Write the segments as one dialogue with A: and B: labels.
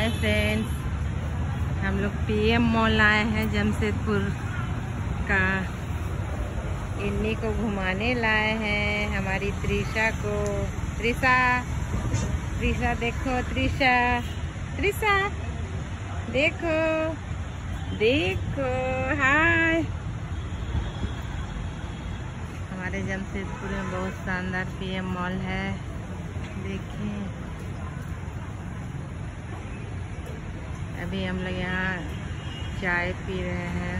A: Hi friends, हम लोग PM mall आए हैं जमशेदपुर का। इन्हीं को घुमाने लाए हैं, हमारी त्रिशा को। त्रिशा देखो, त्रिशा देखो देखो, हाय। हमारे जमशेदपुर में बहुत शानदार पीएम मॉल है, देखिए। अभी हम लोग यहाँ चाय पी रहे हैं,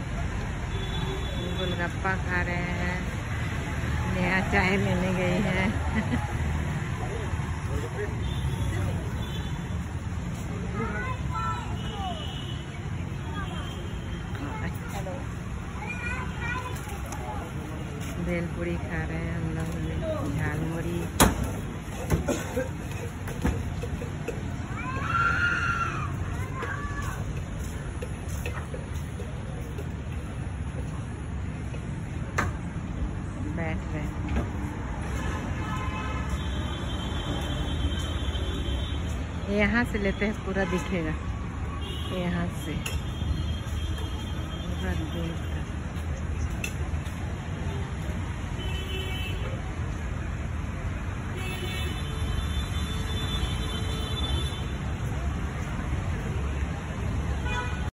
A: गोलगप्पा खा रहे हैं। नया चाय लेने गई है। भेलपुरी खा रहे हैं हम लोग, झालमुड़ी। बैठ रहे यहाँ से लेते हैं, पूरा दिखेगा यहाँ से पूरा।